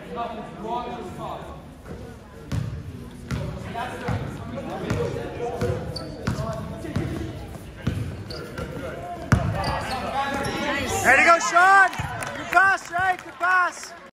There you go, Sean! Good pass, right? Good pass!